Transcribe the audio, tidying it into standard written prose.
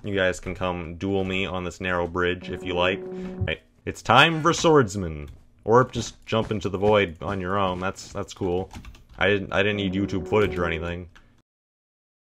You guys can come duel me on this narrow bridge if you like. Right. It's time for swordsman. Or just jump into the void on your own. That's cool. I didn't need YouTube footage or anything.